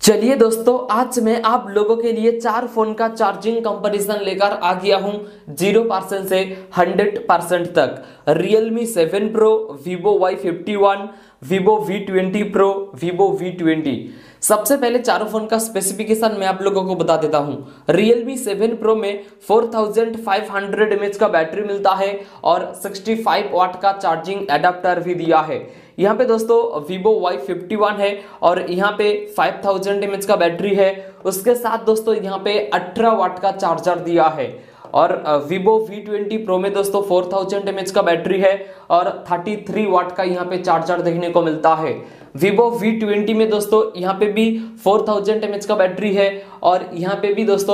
चलिए दोस्तों, आज मैं आप लोगों के लिए चार फोन का चार्जिंग कंपैरिजन लेकर आ गया हूं 0% से 100% तक। Realme 7 Pro, Vivo Y51, Vivo V20 Pro, Vivo V20। सबसे पहले चारों फोन का स्पेसिफिकेशन मैं आप लोगों को बता देता हूं। Realme 7 Pro में 4500 mAh का बैटरी मिलता है और 65 वाट का चार्जिंग एडाप्टर भी दिया है। यहाँ पे दोस्तों Vivo Y51 है और यहाँ पे 5000 mAh का बैटरी है। उसके साथ दोस्तों यहाँ पे 18 वाट का चार्जर दिया है। और Vivo V20 Pro में दोस्तों 4000 mAh का बैटरी है और 33 वाट का यहाँ पे चार्जर देखने को मिलता है। Vivo V20 में दोस्तों यहाँ पे भी 4000 mAh का बैटरी है और यहाँ पे भी दोस्तों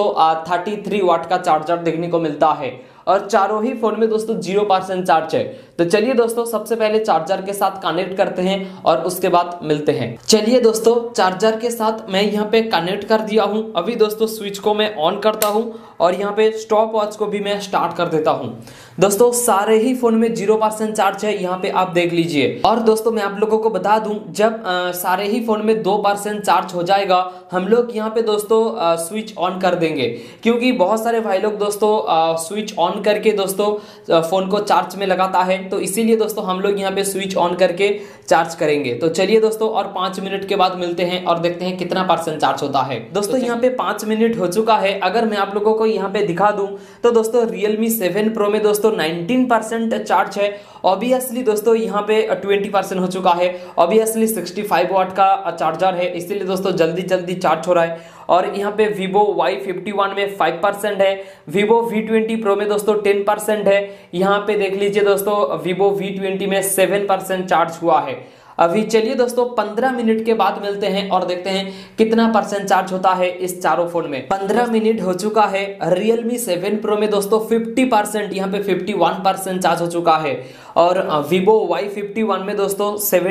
33 वाट का चार्जर देखने को मिलता है। और चारों ही फोन में दोस्तों 0% चार्ज है। तो चलिए दोस्तों, सबसे पहले चार्जर के साथ कनेक्ट करते हैं और उसके बाद मिलते हैं। चलिए दोस्तों, चार्जर के साथ मैं यहाँ पे कनेक्ट कर दिया हूँ। अभी दोस्तों स्विच को मैं ऑन करता हूँ और यहाँ पे स्टॉप वॉच को भी मैं स्टार्ट कर देता हूँ। दोस्तों सारे ही फोन में 0% चार्ज है, यहाँ पे आप देख लीजिए। और दोस्तों मैं आप लोगों को बता दूं, जब सारे ही फोन में 2% चार्ज हो जाएगा, हम लोग यहाँ पे दोस्तों स्विच ऑन कर देंगे। क्योंकि बहुत सारे भाई लोग दोस्तों स्विच ऑन करके दोस्तों फोन को चार्ज में लगाता है, तो इसीलिए दोस्तों हम लोग यहाँ पे स्विच ऑन करके चार्ज करेंगे। तो चलिए दोस्तों, और 5 मिनट के बाद मिलते हैं और देखते हैं कितना % चार्ज होता है। दोस्तों यहाँ पे 5 मिनट हो चुका है। अगर मैं आप लोगों को यहाँ पे दिखा दूं तो दोस्तों Realme 7 Pro में दोस्तों 19% चार्ज है। ऑब्वियसली दोस्तों यहाँ पे 20% हो चुका है। ऑब्वियसली 65 वाट का चार्जर है, इसीलिए दोस्तों जल्दी जल्दी चार्ज हो रहा है। और यहाँ पे Vivo Y51 में 5% है। Vivo V20 Pro में दोस्तों 10% है। यहाँ पे देख लीजिए दोस्तों, Vivo V20 में 7% चार्ज हुआ है। अभी चलिए दोस्तों 15 मिनट के बाद मिलते हैं और देखते हैं कितना % चार्ज होता है इस चारों फोन में। 15 मिनट हो चुका है। Realme 7 Pro में दोस्तों 50%, यहाँ पे 51% चार्ज हो चुका है। और Vivo Y51 में दोस्तों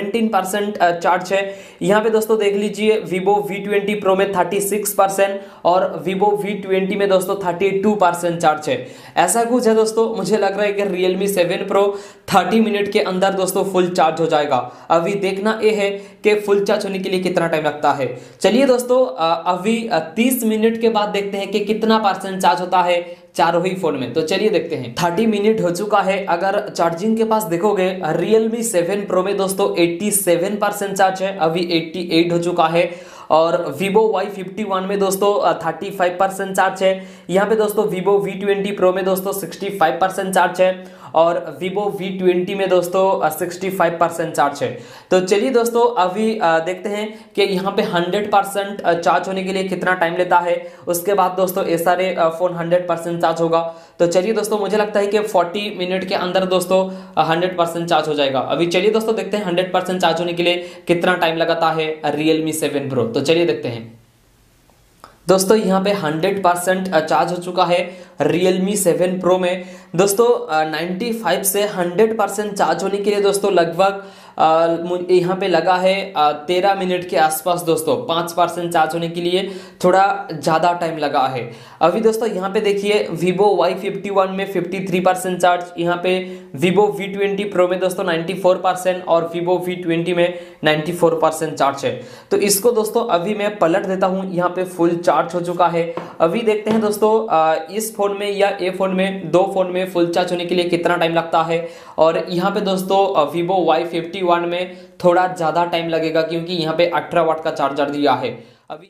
17% चार्ज है। यहाँ पे दोस्तों देख लीजिए, Vivo V20 Pro में 36% और Vivo V20 में दोस्तों 32% चार्ज है। ऐसा कुछ है दोस्तों, मुझे लग रहा है कि Realme 7 Pro 30 मिनट के अंदर दोस्तों फुल चार्ज हो जाएगा। अभी देखना ये है कि फुल चार्ज होने के लिए कितना टाइम लगता है। चलिए दोस्तों अभी 30 मिनट के बाद देखते हैं कि कितना % चार्ज होता है चारों ही फोन में। तो चलिए देखते हैं। 30 मिनट हो चुका है। अगर चार्जिंग के पास देखोगे, Realme 7 Pro में दोस्तों 87% चार्ज है, अभी 88 हो चुका है। और Vivo Y51 में दोस्तों 35% चार्ज है। यहाँ पे दोस्तों Vivo V20 Pro में दोस्तों 65% चार्ज है और Vivo V20 में दोस्तों 65% चार्ज है। तो चलिए दोस्तों अभी देखते हैं कि यहाँ पे 100% चार्ज होने के लिए कितना टाइम लेता है। उसके बाद दोस्तों ये सारे फोन 100% चार्ज होगा। तो चलिए दोस्तों, मुझे लगता है कि 40 मिनट के अंदर दोस्तों 100% चार्ज हो जाएगा। अभी चलिए दोस्तों देखते हैं 100% चार्ज होने के लिए कितना टाइम लगाता है Realme 7 Pro। तो चलिए देखते हैं। दोस्तों यहाँ पे 100% चार्ज हो चुका है Realme 7 Pro में। दोस्तों 95 से 100% चार्ज होने के लिए दोस्तों लगभग यहाँ पे लगा है 13 मिनट के आसपास। दोस्तों 5% चार्ज होने के लिए थोड़ा ज़्यादा टाइम लगा है। अभी दोस्तों यहाँ पे देखिए, Vivo Y51 में 53% चार्ज, यहाँ पे Vivo V20 Pro में दोस्तों 94% और Vivo V20 में 94% चार्ज है। तो इसको दोस्तों अभी मैं पलट देता हूँ, यहाँ पे फुल चार्ज हो चुका है। अभी देखते हैं दोस्तों इस फोन में या ए फोन में, दो फोन में फुल चार्ज होने के लिए कितना टाइम लगता है। और यहाँ पे दोस्तों Vivo Y51 में थोड़ा ज़्यादा टाइम लगेगा, क्योंकि यहाँ पे 18 वाट का चार्जर दिया है। अभी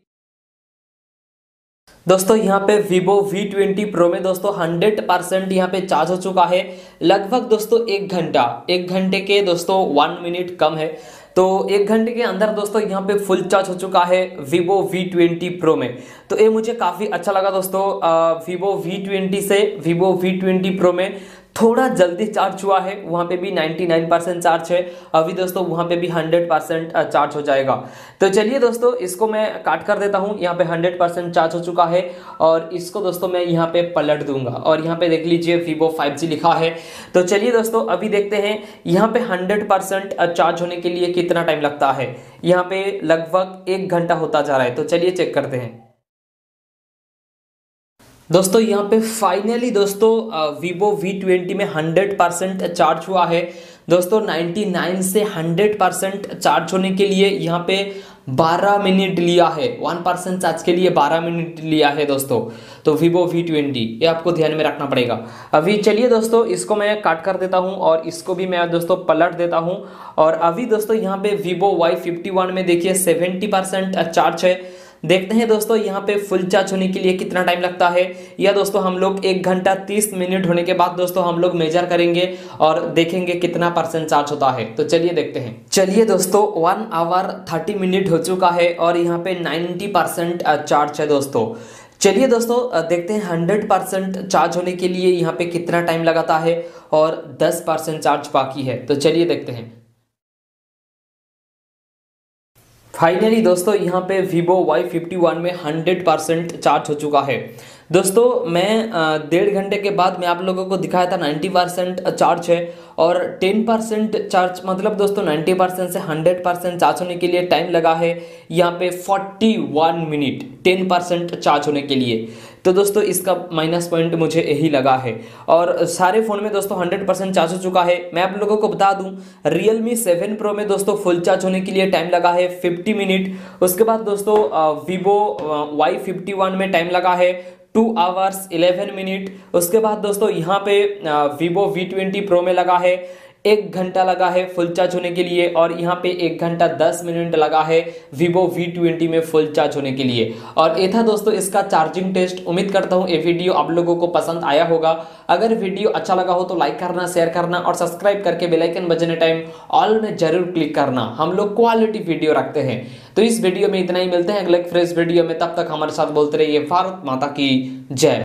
दोस्तों यहाँ पे Vivo V20 Pro में दोस्तों 100% यहाँ पे चार्ज हो चुका है। लगभग दोस्तों 1 घंटे के दोस्तों 1 मिनट कम है। तो 1 घंटे के अंदर दोस्तों यहाँ पे फुल चार्ज हो चुका है Vivo V20 Pro में। तो ये मुझे काफ़ी अच्छा लगा दोस्तों। Vivo V20 से Vivo V20 Pro में थोड़ा जल्दी चार्ज हुआ है। वहाँ पे भी 99% चार्ज है। अभी दोस्तों वहाँ पे भी 100% चार्ज हो जाएगा। तो चलिए दोस्तों, इसको मैं काट कर देता हूँ। यहाँ पे 100% चार्ज हो चुका है और इसको दोस्तों मैं यहाँ पे पलट दूंगा और यहाँ पे देख लीजिए Vivo 5G लिखा है। तो चलिए दोस्तों अभी देखते हैं यहाँ पे 100% चार्ज होने के लिए कितना टाइम लगता है। यहाँ पे लगभग 1 घंटा होता जा रहा है। तो चलिए चेक करते हैं। दोस्तों यहाँ पे फाइनली दोस्तों Vivo V20 में 100% चार्ज हुआ है। दोस्तों 99 से 100% चार्ज होने के लिए यहाँ पे 12 मिनट लिया है, 1% चार्ज के लिए 12 मिनट लिया है दोस्तों। तो Vivo V20 ये आपको ध्यान में रखना पड़ेगा। अभी चलिए दोस्तों इसको मैं काट कर देता हूं और इसको भी मैं दोस्तों पलट देता हूं। और अभी दोस्तों यहाँ पे Vivo Y51 में देखिए 70% चार्ज है। देखते हैं दोस्तों यहाँ पे फुल चार्ज होने के लिए कितना टाइम लगता है, या दोस्तों हम लोग 1 घंटा 30 मिनट होने के बाद दोस्तों हम लोग मेजर करेंगे और देखेंगे कितना परसेंट चार्ज होता है। तो चलिए देखते हैं। चलिए दोस्तों 1 आवर 30 मिनट हो चुका है और यहाँ पे 90% चार्ज है दोस्तों। चलिए दोस्तों देखते हैं 100% चार्ज होने के लिए यहाँ पे कितना टाइम लगाता है और 10% चार्ज बाकी है। तो चलिए देखते हैं। फाइनली दोस्तों यहाँ पे Vivo Y51 में 100% चार्ज हो चुका है। दोस्तों मैं 1.5 घंटे के बाद मैं आप लोगों को दिखाया था 90% चार्ज है और 10% चार्ज, मतलब दोस्तों 90% से 100% चार्ज होने के लिए टाइम लगा है यहाँ पे 41 मिनट 10% चार्ज होने के लिए। तो दोस्तों इसका माइनस पॉइंट मुझे यही लगा है। और सारे फ़ोन में दोस्तों 100% चार्ज हो चुका है। मैं आप लोगों को बता दूं Realme 7 Pro में दोस्तों फुल चार्ज होने के लिए टाइम लगा है 50 मिनट। उसके बाद दोस्तों Vivo Y51 में टाइम लगा है 2 आवर्स 11 मिनट। उसके बाद दोस्तों यहाँ पे Vivo V20 Pro में लगा है 1 घंटा लगा है फुल चार्ज होने के लिए और यहाँ पे 1 घंटा 10 मिनट लगा है Vivo V20 में फुल चार्ज होने के लिए। और ये था दोस्तों इसका चार्जिंग टेस्ट। उम्मीद करता हूँ ये वीडियो आप लोगों को पसंद आया होगा। अगर वीडियो अच्छा लगा हो तो लाइक करना, शेयर करना और सब्सक्राइब करके बेल आइकन बजने टाइम ऑल में जरूर क्लिक करना। हम लोग क्वालिटी वीडियो रखते हैं। तो इस वीडियो में इतना ही, मिलते हैं अगले फ्रेश वीडियो में। तब तक हमारे साथ बोलते रहिए भारत माता की जय।